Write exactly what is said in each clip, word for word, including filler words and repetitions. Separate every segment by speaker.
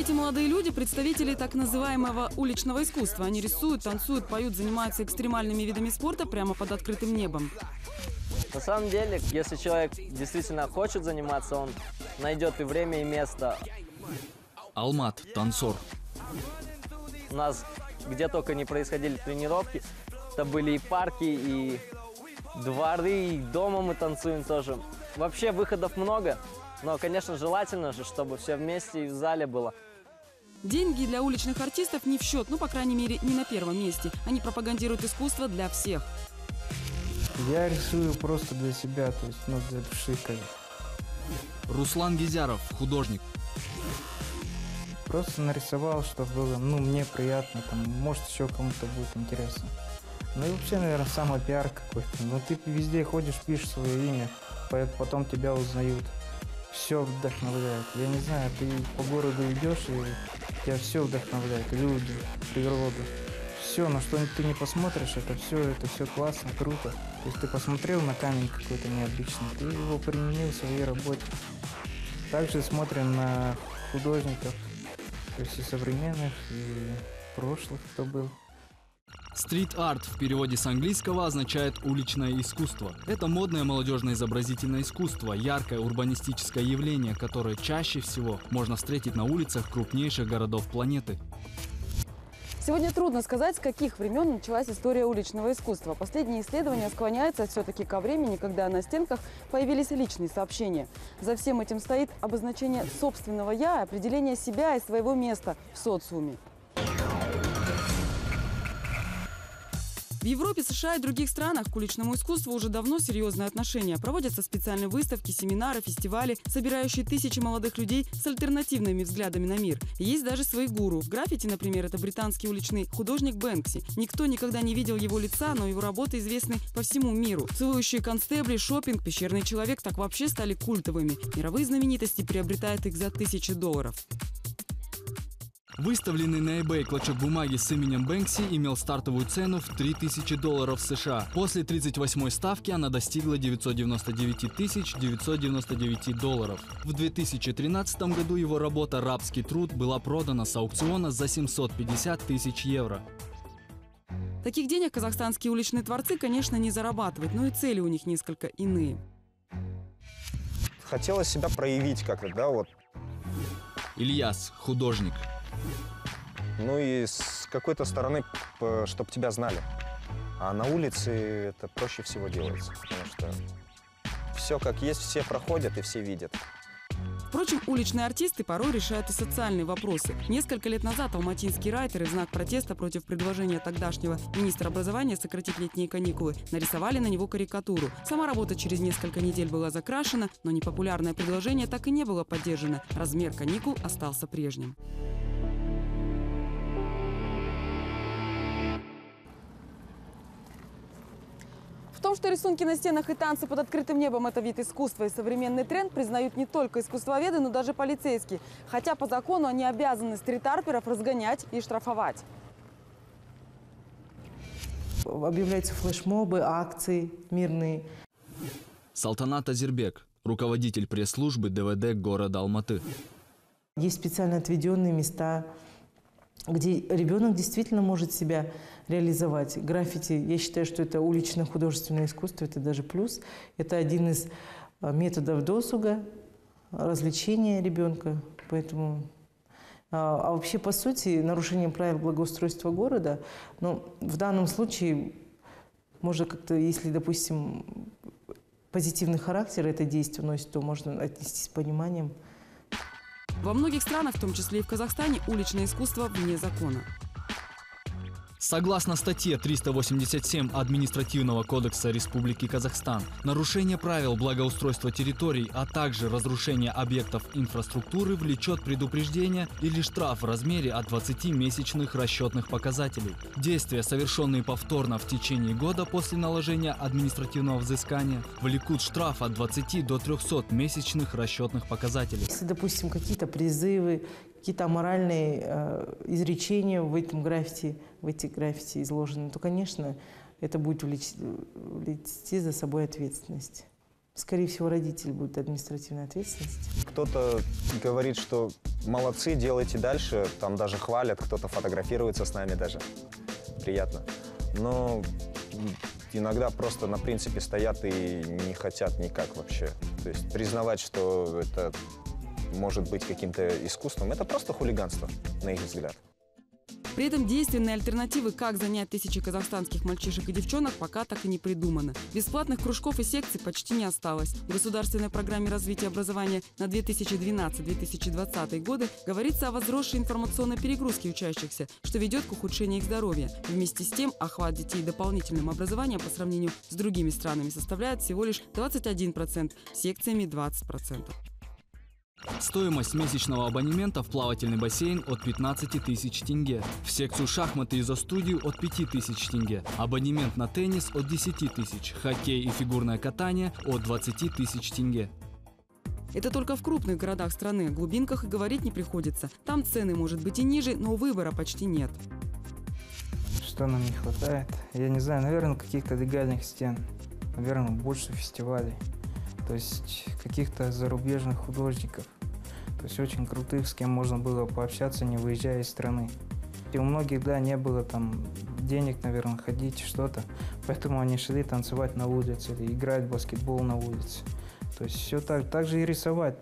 Speaker 1: эти молодые люди – представители так называемого уличного искусства. Они рисуют, танцуют, поют, занимаются экстремальными видами спорта прямо под открытым небом.
Speaker 2: На самом деле, если человек действительно хочет заниматься, он найдет и время, и место.
Speaker 3: Алмат, танцор.
Speaker 2: У нас где только не происходили тренировки, это были и парки, и дворы, и дома мы танцуем тоже. Вообще выходов много, но, конечно, желательно же, чтобы все вместе и в зале было.
Speaker 1: Деньги для уличных артистов не в счет, ну, по крайней мере, не на первом месте. Они пропагандируют искусство для всех.
Speaker 4: Я рисую просто для себя, то есть, ну, для души. Как.
Speaker 3: Руслан Гизяров, художник.
Speaker 4: Просто нарисовал, чтобы было, ну, мне приятно, там, может, еще кому-то будет интересно. Ну и вообще, наверное, самопиар какой-то. Ну, ты везде ходишь, пишешь свое имя, потом тебя узнают. Все вдохновляет. Я не знаю, ты по городу идешь, и тебя все вдохновляет. Люди, природа. Все, на что ты не посмотришь, это все, это все классно, круто. То есть ты посмотрел на камень какой-то необычный, ты его применил в своей работе. Также смотрим на художников, то есть и современных, и прошлых, кто был.
Speaker 3: Стрит-арт в переводе с английского означает «уличное искусство». Это модное молодежное изобразительное искусство, яркое урбанистическое явление, которое чаще всего можно встретить на улицах крупнейших городов планеты.
Speaker 1: Сегодня трудно сказать, с каких времен началась история уличного искусства. Последние исследования склоняются все-таки ко времени, когда на стенках появились личные сообщения. За всем этим стоит обозначение собственного «я», определение себя и своего места в социуме. В Европе, США и других странах к уличному искусству уже давно серьезное отношение. Проводятся специальные выставки, семинары, фестивали, собирающие тысячи молодых людей с альтернативными взглядами на мир. Есть даже свои гуру. В граффити, например, это британский уличный художник Бэнкси. Никто никогда не видел его лица, но его работы известны по всему миру. Целующие констебли, шопинг, пещерный человек так вообще стали культовыми. Мировые знаменитости приобретают их за тысячи долларов.
Speaker 3: Выставленный на eBay клочок бумаги с именем Бэнкси имел стартовую цену в три тысячи долларов США. После тридцать восьмой ставки она достигла девятьсот девяносто девять тысяч девятьсот девяносто девять долларов. В две тысячи тринадцатом году его работа «Рабский труд» была продана с аукциона за семьсот пятьдесят тысяч евро.
Speaker 1: Таких денег казахстанские уличные творцы, конечно, не зарабатывают, но и цели у них несколько иные.
Speaker 5: Хотелось себя проявить как-то, да, вот.
Speaker 3: Ильяс, художник.
Speaker 5: Ну и с какой-то стороны, чтобы тебя знали. А на улице это проще всего делается, потому что все как есть, все проходят и все видят.
Speaker 1: Впрочем, уличные артисты порой решают и социальные вопросы. Несколько лет назад алматинские райтеры в знак протеста против предложения тогдашнего министра образования сократить летние каникулы нарисовали на него карикатуру. Сама работа через несколько недель была закрашена, но непопулярное предложение так и не было поддержано. Размер каникул остался прежним. В том, что рисунки на стенах и танцы под открытым небом – это вид искусства и современный тренд, признают не только искусствоведы, но даже полицейские. Хотя по закону они обязаны стрит-арперов разгонять и штрафовать.
Speaker 6: Объявляются флешмобы, акции мирные.
Speaker 3: Салтанат Азербек, руководитель пресс-службы ДВД города Алматы.
Speaker 6: Есть специально отведенные места, где ребенок действительно может себя реализовать. Граффити, я считаю, что это уличное художественное искусство, это даже плюс. Это один из методов досуга, развлечения ребенка. Поэтому, а, а вообще, по сути, нарушением правил благоустройства города, ну, в данном случае, можно как-то, если, допустим, позитивный характер это действие носит, то можно отнести с пониманием.
Speaker 1: Во многих странах, в том числе и в Казахстане, уличное искусство вне закона.
Speaker 3: Согласно статье триста восемьдесят семь Административного кодекса Республики Казахстан, нарушение правил благоустройства территорий, а также разрушение объектов инфраструктуры влечет предупреждение или штраф в размере от двадцати месячных расчетных показателей. Действия, совершенные повторно в течение года после наложения административного взыскания, влекут штраф от двадцати до трёхсот месячных расчетных показателей.
Speaker 6: Если, допустим, какие-то призывы, какие-то аморальные э, изречения в этом граффити, в этих граффити изложены, то, конечно, это будет влечь, влечь за собой ответственность. Скорее всего, родители будут административной ответственности.
Speaker 5: Кто-то говорит, что молодцы, делайте дальше. Там даже хвалят, кто-то фотографируется с нами даже. Приятно. Но иногда просто на принципе стоят и не хотят никак вообще. То есть признавать, что это может быть каким-то искусством, это просто хулиганство, на их взгляд.
Speaker 1: При этом действенные альтернативы, как занять тысячи казахстанских мальчишек и девчонок, пока так и не придумано. Бесплатных кружков и секций почти не осталось. В государственной программе развития образования на две тысячи двенадцатый — две тысячи двадцатый годы говорится о возросшей информационной перегрузке учащихся, что ведет к ухудшению их здоровья. Вместе с тем, охват детей дополнительным образованием по сравнению с другими странами составляет всего лишь двадцать один процент, секциями двадцать процентов.
Speaker 3: Стоимость месячного абонемента в плавательный бассейн от пятнадцати тысяч тенге. В секцию шахматы и изо-студию от пяти тысяч тенге. Абонемент на теннис от десяти тысяч. Хоккей и фигурное катание от двадцати тысяч тенге.
Speaker 1: Это только в крупных городах страны. О глубинках и говорить не приходится. Там цены, может быть, и ниже, но выбора почти нет.
Speaker 4: Что нам не хватает? Я не знаю, наверное, каких-то легальных стен. Наверное, больше фестивалей. То есть каких-то зарубежных художников. То есть очень крутых, с кем можно было пообщаться, не выезжая из страны. И у многих, да, не было там денег, наверное, ходить, что-то. Поэтому они шли танцевать на улице или играть в баскетбол на улице. То есть все так, так же и рисовать.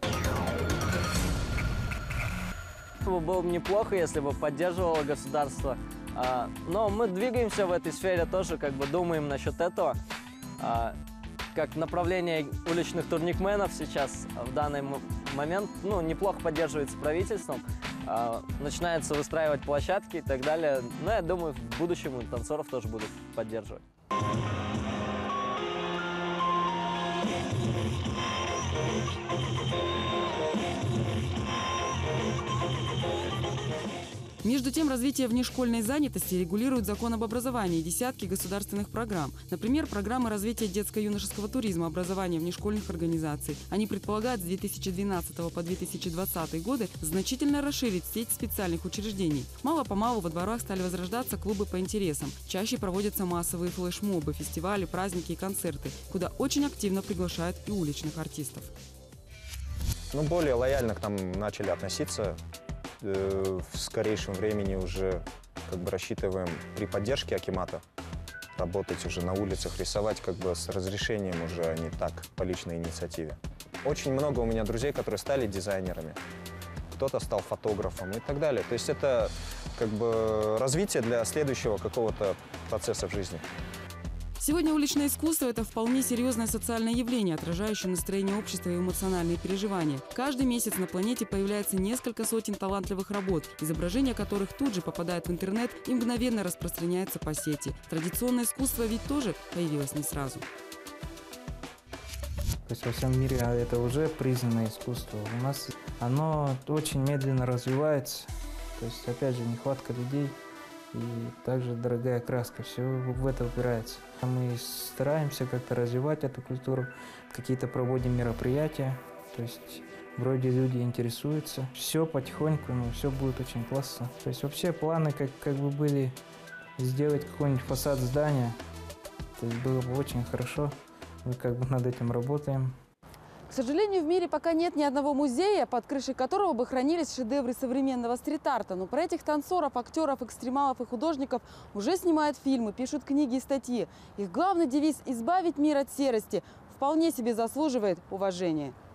Speaker 2: Было бы неплохо, если бы поддерживало государство. Но мы двигаемся в этой сфере тоже, как бы думаем насчет этого. Как направление уличных турникменов сейчас в данный момент ну, неплохо поддерживается правительством. Начинается выстраивать площадки и так далее. Но я думаю, в будущем танцоров тоже будут поддерживать.
Speaker 1: Между тем, развитие внешкольной занятости регулирует закон об образовании и десятки государственных программ. Например, программы развития детско-юношеского туризма, образования внешкольных организаций. Они предполагают с две тысячи двенадцатого по две тысячи двадцатый годы значительно расширить сеть специальных учреждений. Мало-помалу во дворах стали возрождаться клубы по интересам. Чаще проводятся массовые флешмобы, фестивали, праздники и концерты, куда очень активно приглашают и уличных артистов.
Speaker 5: Ну, более лояльно к нам начали относиться. В скорейшем времени уже как бы рассчитываем при поддержке акимата работать уже на улицах, рисовать как бы с разрешением уже, а не так по личной инициативе. Очень много у меня друзей, которые стали дизайнерами, кто-то стал фотографом и так далее. То есть это как бы развитие для следующего какого-то процесса в жизни.
Speaker 1: Сегодня уличное искусство – это вполне серьезное социальное явление, отражающее настроение общества и эмоциональные переживания. Каждый месяц на планете появляется несколько сотен талантливых работ, изображения которых тут же попадают в интернет и мгновенно распространяются по сети. Традиционное искусство ведь тоже появилось не сразу.
Speaker 4: То есть во всем мире это уже признанное искусство. У нас оно очень медленно развивается. То есть, опять же, нехватка людей. И также дорогая краска, все в это упирается. Мы стараемся как-то развивать эту культуру, какие-то проводим мероприятия, то есть вроде люди интересуются. Все потихоньку, но все будет очень классно. То есть вообще планы как, как бы были сделать какой-нибудь фасад здания, то есть было бы очень хорошо, мы как бы над этим работаем.
Speaker 1: К сожалению, в мире пока нет ни одного музея, под крышей которого бы хранились шедевры современного стрит-арта. Но про этих танцоров, актеров, экстремалов и художников уже снимают фильмы, пишут книги и статьи. Их главный девиз – избавить мир от серости – вполне себе заслуживает уважения.